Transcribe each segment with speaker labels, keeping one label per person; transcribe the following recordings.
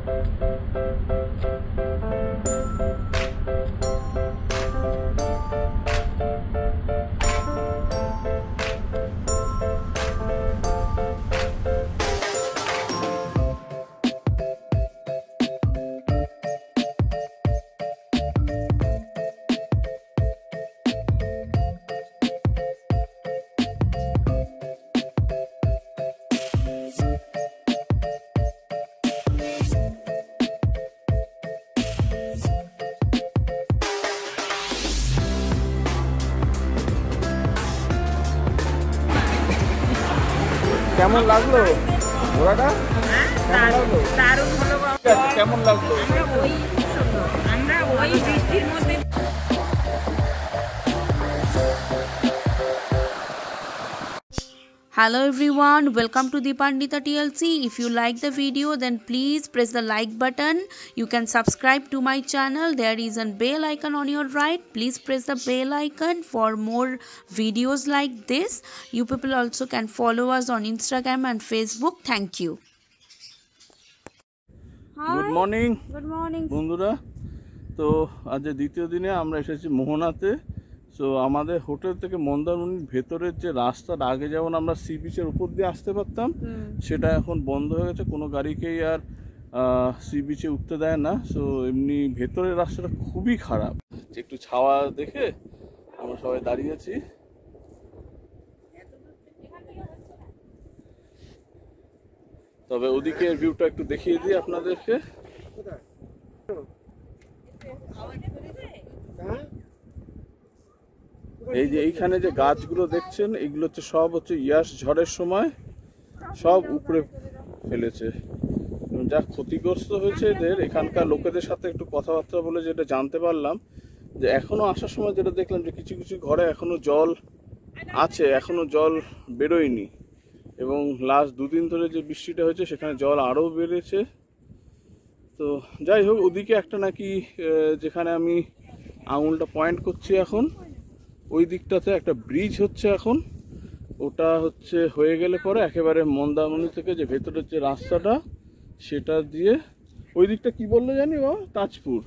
Speaker 1: কেমন লাগলো ঘোড়াটা?
Speaker 2: দারুণ হলো।
Speaker 1: কেমন লাগলো?
Speaker 2: আমরা ওই বৃষ্টির মধ্যে।
Speaker 3: Hello everyone, welcome to the Pandita TLC. If you like the video then please press the like button. You can subscribe to my channel. There is a bell icon on your right. Please press the bell icon for more videos like this. You people also can follow us on Instagram and Facebook. Thank you.
Speaker 1: Good morning
Speaker 3: Good morning.
Speaker 1: বন্ধুরা। তো আজ দ্বিতীয় দিনে আমরা এসেছি মোহনাতে। So আমাদের hotel থেকে মন্দারমণির ভেতরের যে রাস্তাটা, আগে যেমন আমরা সি বিচের উপর দিয়ে আসতে পারতাম, সেটা এখন বন্ধ হয়ে গেছে। কোনো গাড়িকেই আর সি বিচে উঠতে দেয় না। সো এমনি ভেতরের রাস্তাটা খুবই খারাপ। একটু ছাওয়া দেখে আমরা সবাই দাঁড়িয়ে আছি। তবে ওদিকের ভিউটা একটু দেখিয়ে দিই আপনাদেরকে। এই যে এইখানে যে গাছগুলো দেখছেন, এগুলো হচ্ছে সব হচ্ছে ইয়াস ঝড়ের সময় সব উপরে ফেলেছে, যা ক্ষতিগ্রস্ত হয়েছে এদের। এখানকার লোকেদের সাথে একটু কথাবার্তা বলে যেটা জানতে পারলাম, যে এখনো আসার সময় যেটা দেখলাম যে কিছু কিছু ঘরে এখনো জল আছে, এখনো জল বেরোয়নি। এবং লাস্ট দুদিন ধরে যে বৃষ্টিটা হয়েছে সেখানে জল আরও বেড়েছে। তো যাই হোক, ওদিকে একটা নাকি যেখানে আমি আঙুলটা পয়েন্ট করছি এখন, ওই দিকটাতে একটা ব্রিজ হচ্ছে এখন। ওটা হচ্ছে হয়ে গেলে পরে একেবারে মন্দারমণি থেকে যে ভেতরের যে রাস্তাটা, সেটা দিয়ে ওই দিকটা কি বললো জানি বা তাজপুর।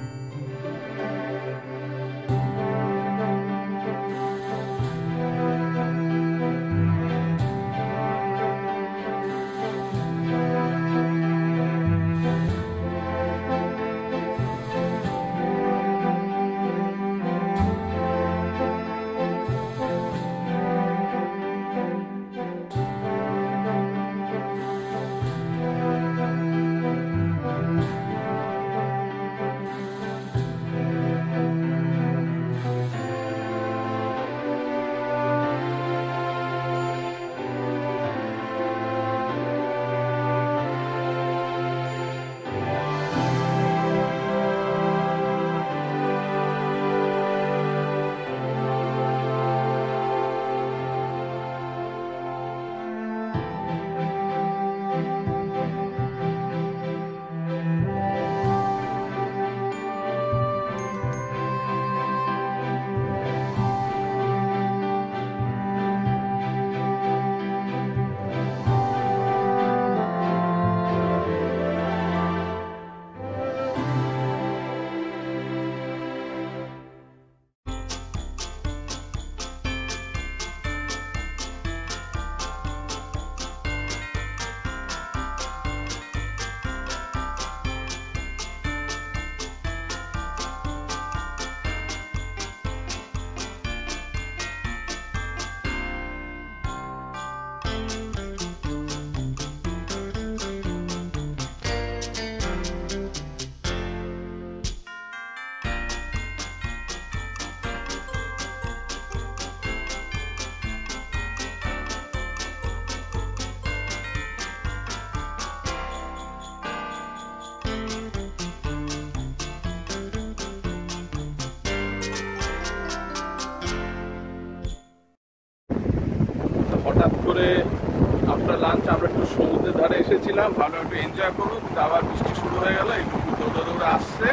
Speaker 1: হঠাৎ করে আফটার লাঞ্চ আমরা একটু সমুদ্রের ধারে এসেছিলাম, ভালো একটু এনজয় করবো, কিন্তু আবার বৃষ্টি শুরু হয়ে গেল। একটু দৌড়ে দৌড়ে আসছে,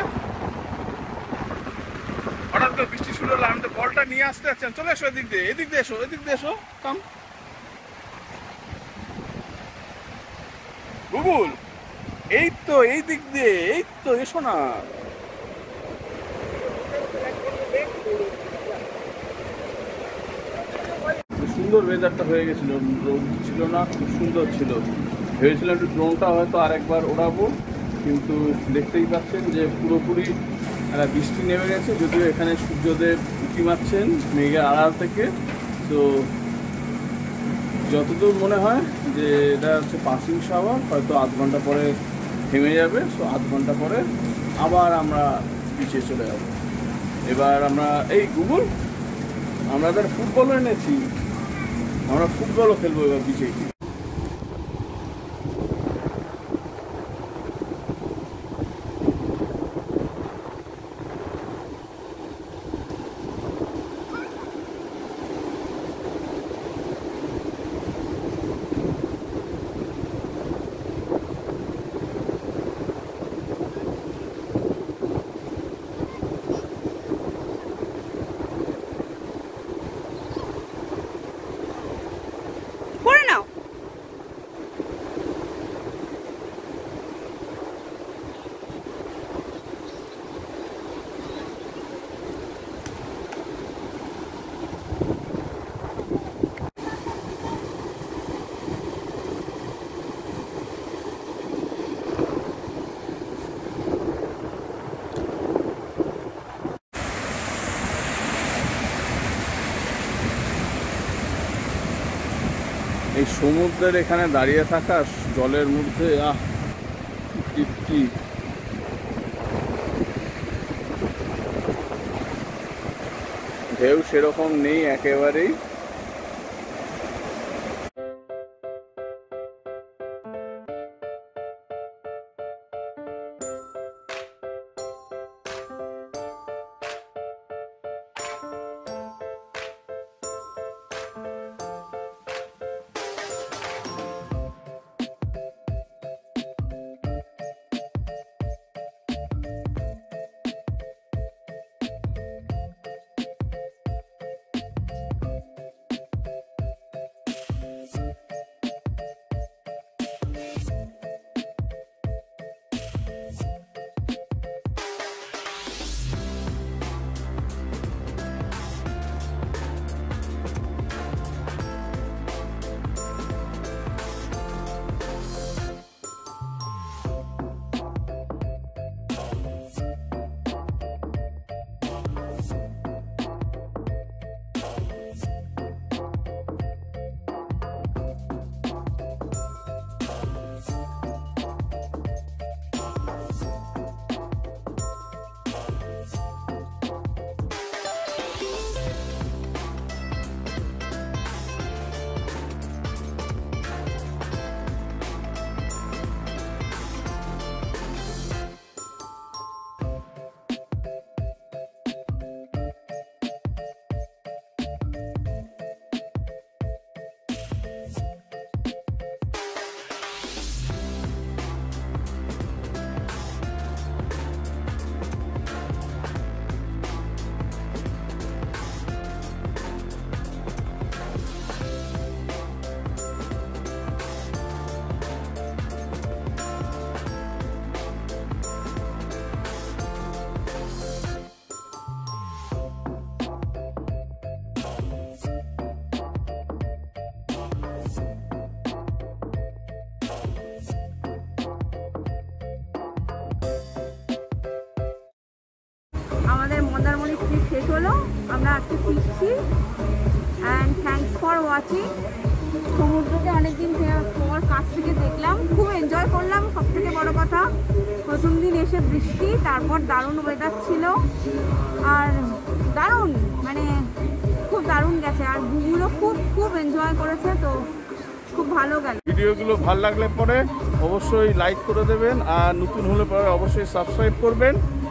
Speaker 1: হঠাৎ করে বৃষ্টি শুরু হলো। আমি তো বলটা নিয়ে আসতে যাচ্ছেন, চলে এসো এদিক দিয়ে, এদিক দিয়ে এসো, এদিক দিয়ে এসো, কাম বুবুল। এই তো এই দিক দিয়ে, এই তো এসো না। সুন্দর ওয়েদারটা হয়ে গেছিল, রোদ ছিল না, খুব সুন্দর ছিল। ভেবেছিলাম একটু ড্রোনটা হয়তো আরেকবার ওড়াবো, কিন্তু দেখতেই পাচ্ছেন যে পুরোপুরি একটা বৃষ্টি নেমে গেছে। যদিও এখানে সূর্যদেব উঁকি মারছেন মেঘের আড়াল থেকে। তো যতদূর মনে হয় যে এটা হচ্ছে পাসিং শাওয়ার, হয়তো আধ ঘন্টা পরে থেমে যাবে। সো আধ ঘন্টা পরে আবার আমরা বিচে চলে যাব। এবার আমরা এই গুগল, আমরা এবার ফুটবলও এনেছি, আমরা ফুটবলও খেলবো এবার বিচে গিয়ে। এই সমুদ্রের এখানে দাঁড়িয়ে থাকা জলের মধ্যে তৃপ্তি। ঢেউ সেরকম নেই একেবারেই।
Speaker 2: আমাদের মন্দারমণি ট্রিপ শেষ হলো, আমরা আজকে ফিরছি। And thanks for watching. সমুদ্রকে অনেকদিন পর কাছ থেকে দেখলাম, খুব এনজয় করলাম। সব থেকে বড় কথা, প্রথম দিন এসে বৃষ্টি, তারপর দারুণ ওয়েদার ছিল, আর দারুণ মানে খুব দারুণ গেছে। আর গুগুলও খুব খুব এনজয় করেছে, তো খুব ভালো গেল।
Speaker 1: ভিডিওগুলো ভালো লাগলে পরে অবশ্যই লাইক করে দেবেন, আর নতুন হলে পরে অবশ্যই সাবস্ক্রাইব করবেন।